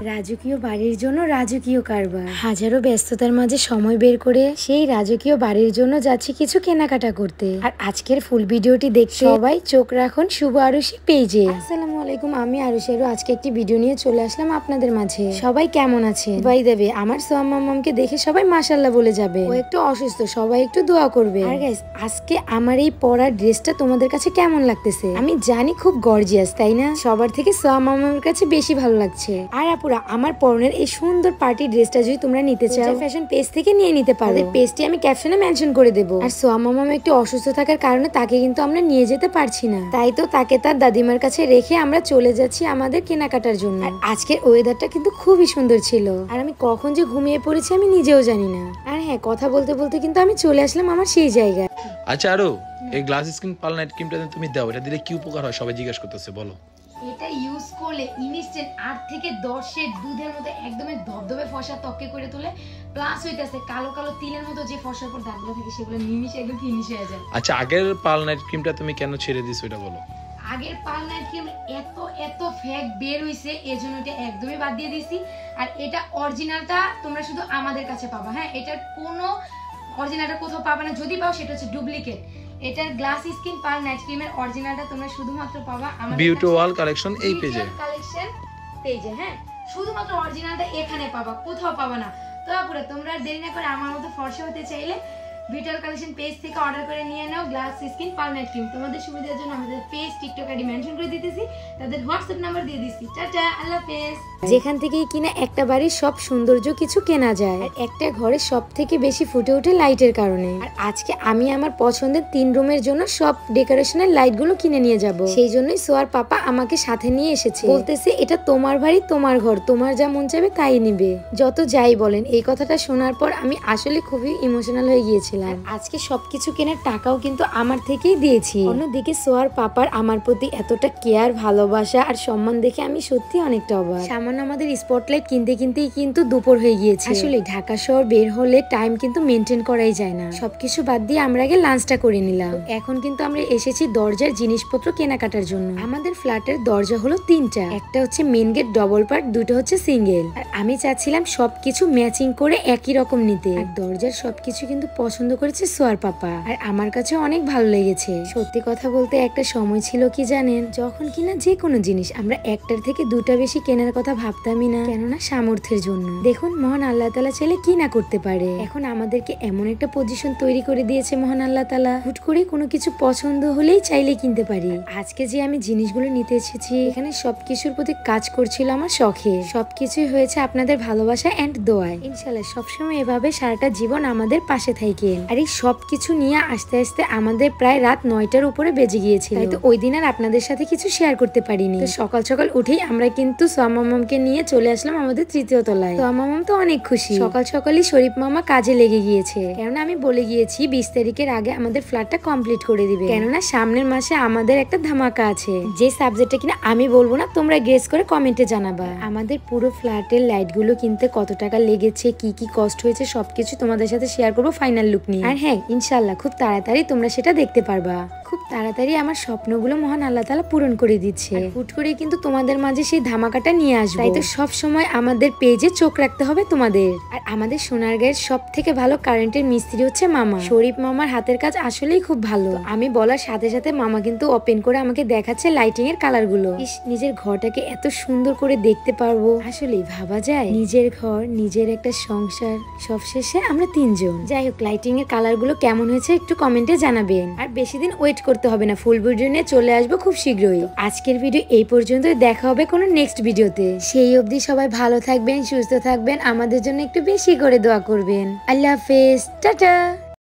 রাজকীয় বাড়ির জন্য রাজকীয় কারবার। হাজারো ব্যস্ততার মাঝে সময় বের করে সেই রাজকীয় বাড়ির জন্য যাচ্ছি কিছু কেনাকাটা করতে। আর আজকের ফুল ভিডিওটি দেখতে সবাই চোখ রাখুন শুভ আরুষি পেজে। আসসালামু আলাইকুম, আমি আরুষি আজকে একটি ভিডিও নিয়ে চলে আসলাম আপনাদের মাঝে। সবাই কেমন আছে? ভাই দেবে আমার সোয়াম মামামকে দেখে সবাই মাশাআল্লাহ বলে যাবে। ও একটু অসুস্থ, সবাই একটু দোয়া করবে। আর গাইস, আজকে আমার এই পরার ড্রেসটা তোমাদের কাছে কেমন লাগতেছে? আমি জানি খুব গর্জিয়াস, তাই না? সবার থেকে সোয়াম মামামের কাছে বেশি ভালো লাগছে। আর আপুরা, আমার পরনের এই সুন্দর পার্টি ড্রেসটা যদি তোমরা নিতে চাও, ফ্যাশন পেজ থেকে নিয়ে নিতে পারো। পেজটি আমি ক্যাপশনে মেনশন করে দেবো। আর সোয়াম মামাম একটু অসুস্থ থাকার কারণে তাকে কিন্তু আমরা নিয়ে যেতে পারছি না, তাই তো তাকে তার দাদিমার কাছে রেখে আমরা চলে যাচ্ছি আমাদের কেনাকাটার জন্য। আর আজকের ওয়েদারটা কিন্তু খুবই সুন্দর ছিল, আর আমি কখন যে ঘুমিয়ে পড়েছি আমি নিজেও জানি না। আর হ্যাঁ, কথা বলতে বলতে কিন্তু আমি চলে আসলাম আমার সেই জায়গায়। আচ্ছা আরো, এই গ্লাস স্কিন পাল নাইট ক্রিমটা তুমি দাও, এটা দিলে কি উপকার হয় সবাই জিজ্ঞাসা করতেছে, বলো। এটা ইউজ করলে ইনস্ট্যান্ট 8 থেকে 10 এর দুধের মতো একদমই ধবধবে ফর্সা ত্বকে করে তোলে। প্লাস হইতাছে কালো কালো তিলের মতো যে ফর্সার উপর দাগগুলো থাকে সেগুলো নিমিশে একদম ফিনিশ হয়ে যায়। আচ্ছা, আগের পাল নাইট ক্রিমটা তুমি কেন ছেড়ে দিছো এটা বলো। আগের পাল নাইট ক্রিম এত ফেক বের হইছে, এজন্য এটা একদমই বাদ দিয়ে দিছি। আর এটা অরিজিনালটা তোমরা শুধু আমাদের কাছে পাবা। হ্যাঁ, এটার কোনো অরিজিনালটা কোথাও পাবা না, যদি পাও সেটা হচ্ছে ডুপ্লিকেট। এটার গ্লাস স্কিন পার্ল নাইট ক্রিমের অরিজিনালটা তোমরা শুধুমাত্র পাবা আমাদের বিউটি ওয়াল কালেকশন এই পেজে। কালেকশন পেজে, হ্যাঁ, শুধুমাত্র অরিজিনালটা এখানে পাবা, কোথাও পাবা না। তো আপুরা, তোমরা দেরি না করে আমার মতো ফর্সা হতে চাইলে বিউটি কালেকশন পেজ থেকে অর্ডার করে নিয়ে নাও glass skin pearl night cream. তোমাদের সুবিধার জন্য আমাদের পেজ, টিকটক আইডি মেনশন করে দিতেছি, তাদের হোয়াটসঅ্যাপ নাম্বার দিয়ে দিচ্ছি। টাটা, আল্লাহ হাফেজ। যেখান থেকেই কিনা একটা বাড়ির সব সৌন্দর্য কিছু কেনা যায়, আর একটা ঘরে সব থেকে বেশি ফুটে ওঠে লাইটের কারণে। আর আজকে আমি আমার পছন্দের 3 রুমের জন্য সব ডেকোরেশনের লাইট গুলো কিনে নিয়ে যাব। সেই জন্যই সোয়ার পাপা আমাকে সাথে নিয়ে এসেছে, বলতেছে এটা তোমার বাড়ি, তোমার ঘর, তোমার যা মন চাইবে তাই নিবে। যত যাই বলেন, এই কথাটা শোনার পর আমি আসলে খুবই ইমোশনাল হয়ে গিয়েছিলাম। আজকে সবকিছু কেনার টাকাও কিন্তু আমার থেকেই দিয়েছি। অন্যদিকে সোয়ার পাপার আমার প্রতি এতটা কেয়ার, ভালোবাসা আর সম্মান দেখে আমি সত্যি অনেকটা অবাক। সামান্য আমাদের স্পটলাইট কিনতে কিনতেই কিন্তু দুপুর হয়ে গিয়েছে। আসলে ঢাকা শহর বের হলে টাইম কিন্তু মেনটেন করাই যায় না। সবকিছু বাদ দিয়ে আমরা আগে লাঞ্চটা করে নিলাম। এখন কিন্তু আমরা এসেছি দরজার জিনিসপত্র কেনাকাটার জন্য। আমাদের ফ্ল্যাটের দরজা হলো 3টা, একটা হচ্ছে মেন গেট ডবল পার্ট, 2টা হচ্ছে সিঙ্গেল। আর আমি চাচ্ছিলাম সবকিছু ম্যাচিং করে একই রকম নিতে। আর দরজার সবকিছু কিন্তু পছন্দ করেছে সোয়ার পাপা, আর আমার কাছে অনেক ভালো লেগেছে। সত্যি কথা বলতে একটা সময় ছিল কি জানেন, যখন কিনা যে কোনো জিনিস আমরা একটার থেকে 2টা বেশি কেনার কথা ভাবতামই না, কেননা সামর্থ্যের জন্য। দেখুন মহান আল্লাহ তাআলা চাইলে কি না করতে পারে। এখন আমাদেরকে এমন একটা পজিশন তৈরি করে দিয়েছে মহান আল্লাহ তাআলা, হুট করে কোনো কিছু পছন্দ হলেই চাইলে কিনতে পারি। আজকে যে আমি জিনিসগুলো নিতে এসেছি, এখানে সবকিছুর প্রতি কাজ করছিল আমার শখে। সবকিছুই হয়েছে আপনাদের ভালোবাসা এন্ড দোয়ায়। ইনশাআল্লাহ সবসময় এভাবে সারাটা জীবন আমাদের পাশে থাকেন। আর এই সবকিছু নিয়ে আস্তে আস্তে আমাদের প্রায় রাত 9টার উপরে বেজে গিয়েছিল। তাই তো ওই দিন আর আপনাদের সাথে কিছু শেয়ার করতে পারিনি। তো সকাল সকাল উঠেই আমরা কিন্তু সোয়াম মামামকে নিয়ে চলে আসলাম আমাদের 3য় তলায়। সোয়াম মামাম তো অনেক খুশি। সকাল সকালই শরীফ মামা কাজে লেগে গিয়েছে, কেননা আমি বলে গিয়েছি 20 তারিখের আগে আমাদের ফ্ল্যাটটা কমপ্লিট করে দিবে, কেননা সামনের মাসে আমাদের একটা ধামাকা আছে। যে সাবজেক্টটা কিনা আমি বলবো না, তোমরা গেস করে কমেন্টে জানাবা। আমাদের পুরো ফ্ল্যাটের লাইট গুলো কিনতে কত টাকা লেগেছে, কি কি কষ্ট হয়েছে, সবকিছু তোমাদের সাথে শেয়ার করবো ফাইনাল লুক নিয়ে। আর হ্যাঁ, ইনশাআল্লাহ খুব তাড়াতাড়ি তোমরা সেটা দেখতে পারবা। খুব তাড়াতাড়ি আমার স্বপ্নগুলো মহান আল্লাহ তাআলা পূরণ করে দিচ্ছে। হুট করে কিন্তু তোমাদের মাঝে সেই ধামাকাটা নিয়ে আসবে, তাই তো সব সময় আমাদের পেজে চোখ রাখতে হবে তোমাদের। আর আমাদের সোনারগাঁয়ের সব থেকে ভালো কারেন্টের মিস্ত্রি হচ্ছে মামা শরীফ মামার। হাতের কাজ আসলেই খুব ভালো। আমি বলার সাথে সাথে মামা কিন্তু ওপেন করে আমাকে দেখাচ্ছে লাইটিং এর কালার গুলো। নিজের ঘরটাকে এত সুন্দর করে দেখতে পারবো, আসলেই ভাবা যায়। নিজের ঘর, নিজের একটা সংসার, সবশেষে আমরা 3 জন। যাই হোক, লাইটিং এর কালার গুলো কেমন হয়েছে একটু কমেন্টে জানাবেন। আর বেশি দিন ওয়েট করতে হবে না, ফুল ভিডিও নিয়ে চলে আসবো খুব শীঘ্রই। আজকের ভিডিও এই পর্যন্ত, দেখা হবে কোনো নেক্সট ভিডিওতে। সেই অবধি সবাই ভালো থাকবেন, সুস্থ থাকবেন, আমাদের জন্য একটু বেশি করে দোয়া করবেন। আল্লাহ হাফেজ, টাটা।